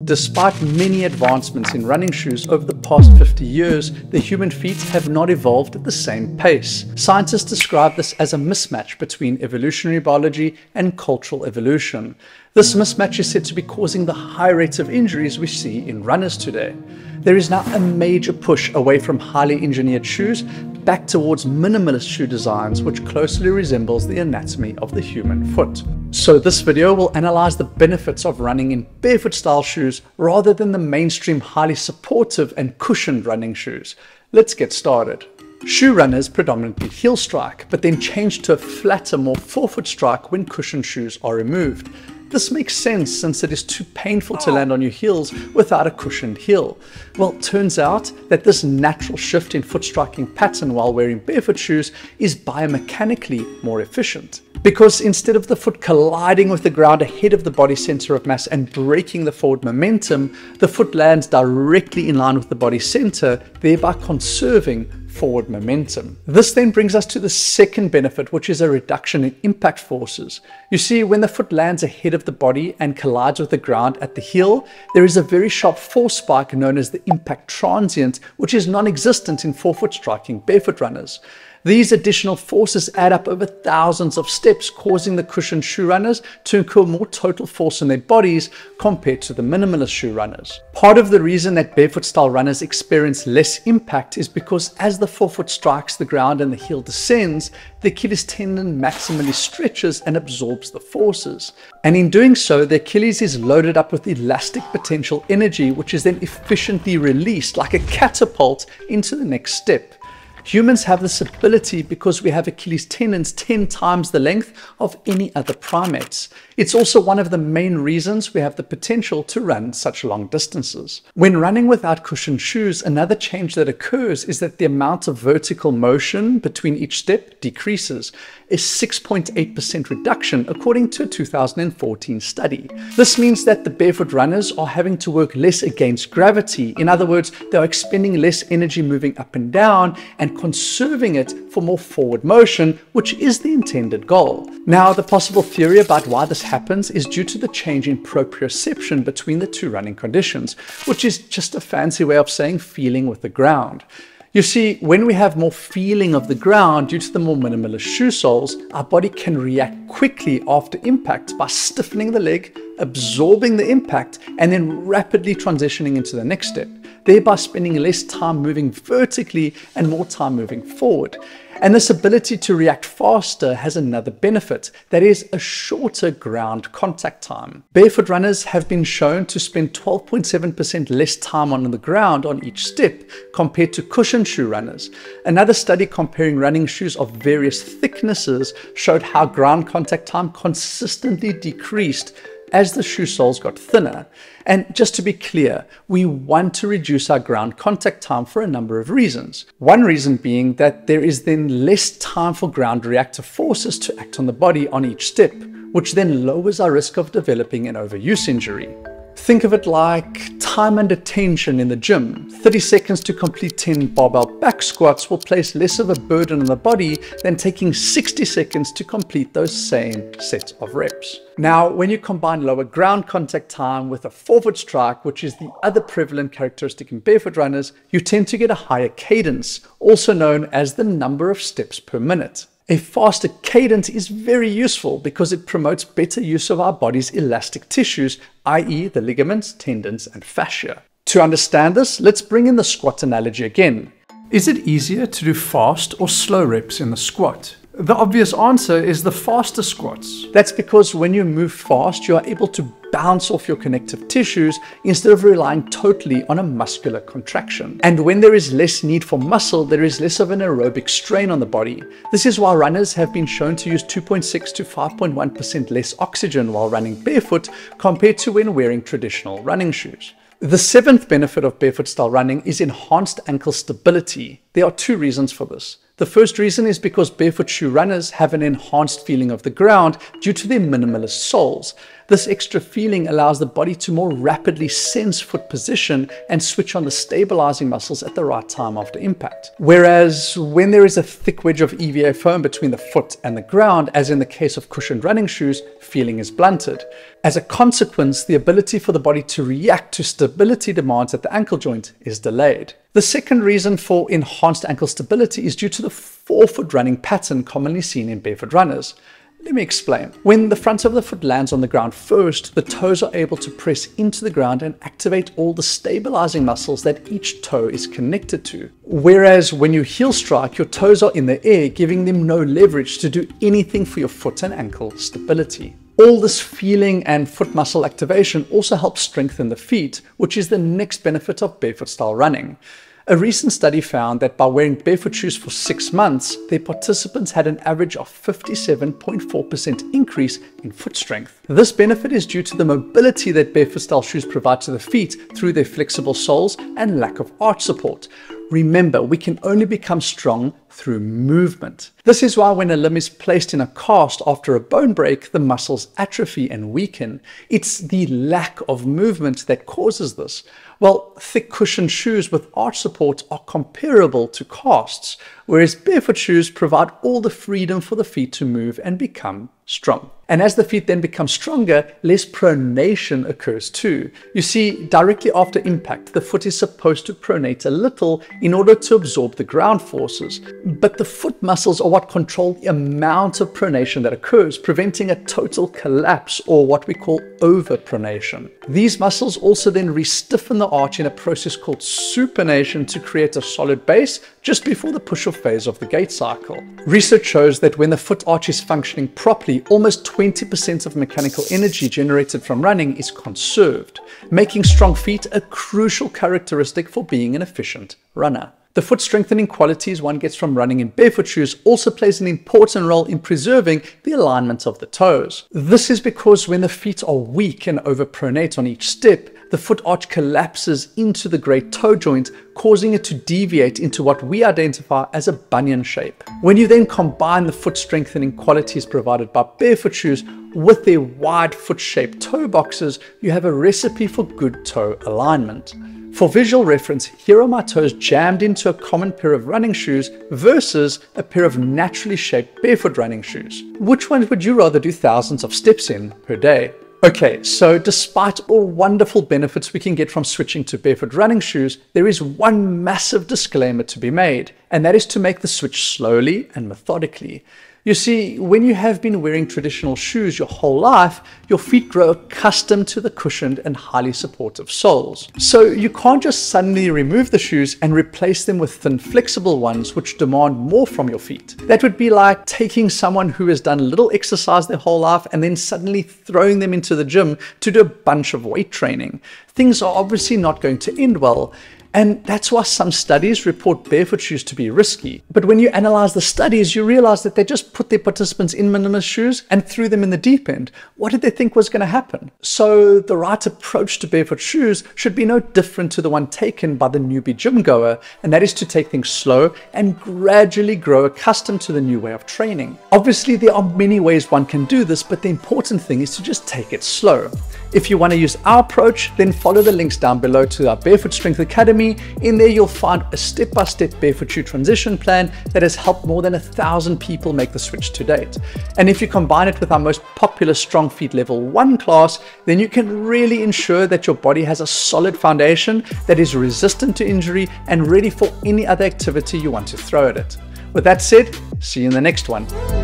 Despite many advancements in running shoes over the past 50 years, the human feet have not evolved at the same pace. Scientists describe this as a mismatch between evolutionary biology and cultural evolution. This mismatch is said to be causing the high rates of injuries we see in runners today. There is now a major push away from highly engineered shoes back towards minimalist shoe designs, which closely resembles the anatomy of the human foot. So this video will analyze the benefits of running in barefoot style shoes rather than the mainstream highly supportive and cushioned running shoes. Let's get started. Shoe runners predominantly heel strike, but then change to a flatter, more forefoot strike when cushioned shoes are removed. This makes sense since it is too painful to land on your heels without a cushioned heel. Well, it turns out that this natural shift in foot striking pattern while wearing barefoot shoes is biomechanically more efficient. Because instead of the foot colliding with the ground ahead of the body center of mass and breaking the forward momentum, the foot lands directly in line with the body center, thereby conserving forward momentum. This then brings us to the second benefit, which is a reduction in impact forces. You see, when the foot lands ahead of the body and collides with the ground at the heel, there is a very sharp force spike known as the impact transient, which is non-existent in forefoot striking barefoot runners. These additional forces add up over thousands of steps, causing the cushioned shoe runners to incur more total force in their bodies compared to the minimalist shoe runners. Part of the reason that barefoot style runners experience less impact is because as the forefoot strikes the ground and the heel descends, the Achilles tendon maximally stretches and absorbs the forces. And in doing so, the Achilles is loaded up with elastic potential energy, which is then efficiently released like a catapult into the next step. Humans have this ability because we have Achilles tendons 10 times the length of any other primates. It's also one of the main reasons we have the potential to run such long distances. When running without cushioned shoes, another change that occurs is that the amount of vertical motion between each step decreases, a 6.8% reduction according to a 2014 study. This means that the barefoot runners are having to work less against gravity. In other words, they are expending less energy moving up and down and conserving it for more forward motion, which is the intended goal. Now, the possible theory about why this happens is due to the change in proprioception between the two running conditions, which is just a fancy way of saying feeling with the ground. You see, when we have more feeling of the ground due to the more minimalist shoe soles, our body can react quickly after impact by stiffening the leg, absorbing the impact, and then rapidly transitioning into the next step, thereby spending less time moving vertically and more time moving forward. And this ability to react faster has another benefit, that is a shorter ground contact time. Barefoot runners have been shown to spend 12.7% less time on the ground on each step compared to cushioned shoe runners. Another study comparing running shoes of various thicknesses showed how ground contact time consistently decreased as the shoe soles got thinner. And just to be clear, we want to reduce our ground contact time for a number of reasons. One reason being that there is then less time for ground reactive forces to act on the body on each step, which then lowers our risk of developing an overuse injury. Think of it like time under tension in the gym. 30 seconds to complete 10 barbell back squats will place less of a burden on the body than taking 60 seconds to complete those same set of reps. Now, when you combine lower ground contact time with a forefoot strike, which is the other prevalent characteristic in barefoot runners, you tend to get a higher cadence, also known as the number of steps per minute. A faster cadence is very useful because it promotes better use of our body's elastic tissues, i.e. the ligaments, tendons, and fascia. To understand this, let's bring in the squat analogy again. Is it easier to do fast or slow reps in the squat? The obvious answer is the faster squats. That's because when you move fast, you are able to bounce off your connective tissues instead of relying totally on a muscular contraction. And when there is less need for muscle, there is less of an aerobic strain on the body. This is why runners have been shown to use 2.6 to 5.1% less oxygen while running barefoot compared to when wearing traditional running shoes. The seventh benefit of barefoot style running is enhanced ankle stability. There are two reasons for this. The first reason is because barefoot shoe runners have an enhanced feeling of the ground due to their minimalist soles. This extra feeling allows the body to more rapidly sense foot position and switch on the stabilizing muscles at the right time after impact. Whereas when there is a thick wedge of EVA foam between the foot and the ground, as in the case of cushioned running shoes, feeling is blunted. As a consequence, the ability for the body to react to stability demands at the ankle joint is delayed. The second reason for enhanced ankle stability is due to the forefoot running pattern commonly seen in barefoot runners. Let me explain. When the front of the foot lands on the ground first, the toes are able to press into the ground and activate all the stabilizing muscles that each toe is connected to. Whereas when you heel strike, your toes are in the air, giving them no leverage to do anything for your foot and ankle stability. All this feeling and foot muscle activation also helps strengthen the feet, which is the next benefit of barefoot style running. A recent study found that by wearing barefoot shoes for 6 months, their participants had an average of 57.4% increase in foot strength. This benefit is due to the mobility that barefoot style shoes provide to the feet through their flexible soles and lack of arch support. Remember, we can only become strong through movement. This is why when a limb is placed in a cast after a bone break, the muscles atrophy and weaken. It's the lack of movement that causes this. Well, thick cushioned shoes with arch support are comparable to casts, whereas barefoot shoes provide all the freedom for the feet to move and become strong. And as the feet then become stronger, less pronation occurs too. You see, directly after impact, the foot is supposed to pronate a little in order to absorb the ground forces. But the foot muscles are what control the amount of pronation that occurs, preventing a total collapse, or what we call overpronation. These muscles also then re-stiffen the arch in a process called supination to create a solid base just before the push-off phase of the gait cycle. Research shows that when the foot arch is functioning properly, almost 20% of mechanical energy generated from running is conserved, making strong feet a crucial characteristic for being an efficient runner. The foot strengthening qualities one gets from running in barefoot shoes also plays an important role in preserving the alignment of the toes. This is because when the feet are weak and overpronate on each step, the foot arch collapses into the great toe joint, causing it to deviate into what we identify as a bunion shape. When you then combine the foot strengthening qualities provided by barefoot shoes with their wide foot-shaped toe boxes, you have a recipe for good toe alignment. For visual reference, here are my toes jammed into a common pair of running shoes versus a pair of naturally shaped barefoot running shoes. Which one would you rather do thousands of steps in per day? Okay, so despite all wonderful benefits we can get from switching to barefoot running shoes, there is one massive disclaimer to be made, and that is to make the switch slowly and methodically. You see, when you have been wearing traditional shoes your whole life, your feet grow accustomed to the cushioned and highly supportive soles. So you can't just suddenly remove the shoes and replace them with thin, flexible ones which demand more from your feet. That would be like taking someone who has done little exercise their whole life and then suddenly throwing them into the gym to do a bunch of weight training. Things are obviously not going to end well. And that's why some studies report barefoot shoes to be risky. But when you analyze the studies, you realize that they just put their participants in minimalist shoes and threw them in the deep end. What did they think was going to happen? So the right approach to barefoot shoes should be no different to the one taken by the newbie gym goer, and that is to take things slow and gradually grow accustomed to the new way of training. Obviously, there are many ways one can do this, but the important thing is to just take it slow. If you want to use our approach, then follow the links down below to our Barefoot Strength Academy. In there, you'll find a step-by-step barefoot shoe transition plan that has helped more than 1,000 people make the switch to date. And if you combine it with our most popular Strong Feet Level 1 class, then you can really ensure that your body has a solid foundation that is resistant to injury and ready for any other activity you want to throw at it. With that said, see you in the next one.